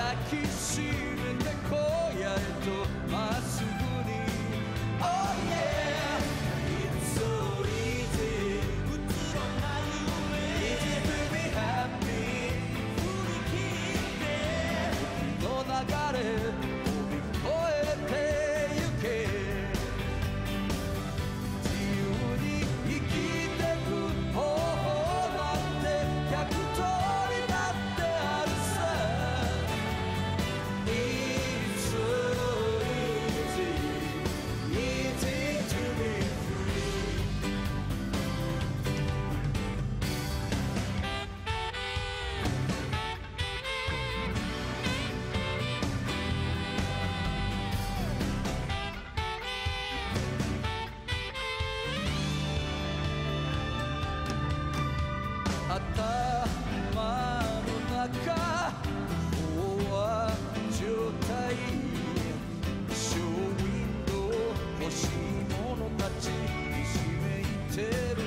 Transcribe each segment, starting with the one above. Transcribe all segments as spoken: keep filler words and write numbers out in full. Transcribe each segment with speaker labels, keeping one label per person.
Speaker 1: 抱きしめて荒野へとまっすぐに Oh yeah It's so easy うつろな夢 Easy to be happy 振り切って時の流れ飛び越えてゆけ自由に生きてく方法なんて百通りだってあるさ It's so easy Easy to be free 頭の中飽和状態ショーウィンドウ欲しいものたちひしめいてる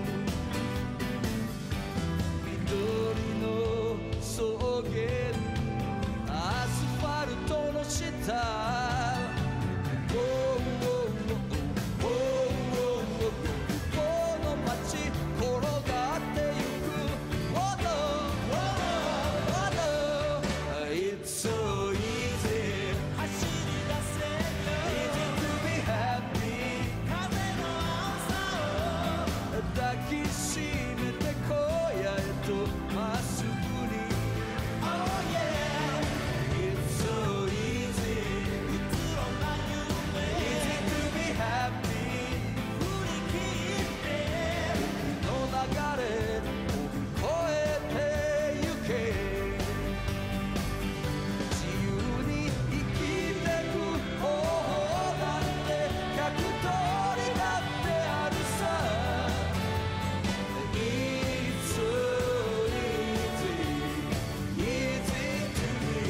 Speaker 1: 緑の草原アスファルトの下 Oh, oh, oh, oh, oh, oh, この街転がってゆく Oh no, oh no, oh no It's so easy 走り出せよ Easy to be happy 風の青さを抱きしめて荒野へとまっすぐに Oh yeah It's so easy うつろな夢 Easy to be happy 振り切って時の流れ飛び越えてゆけ自由に生きてく方法なんて百通りだってあるさ It's so easy Easy to be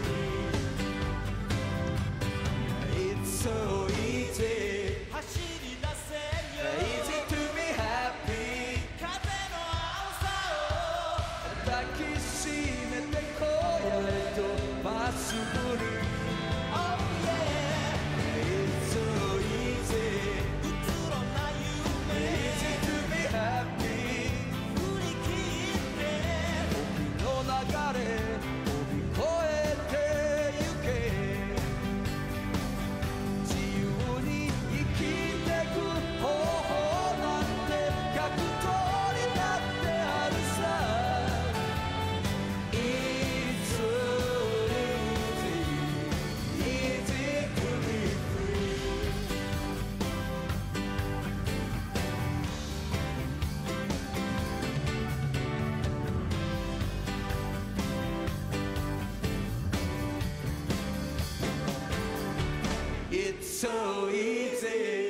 Speaker 1: free It's so easy 走り出せよ Easy to be happy 風の青さを抱きしめて荒野へとまっすぐに Oh yeah It's so easy うつろな夢 Easy to be happy 振り切って時の流れ飛び越えてゆけ自由に生きてく方法なんて百通りだってあるさ It's so easy Easy to be free 'It's so easy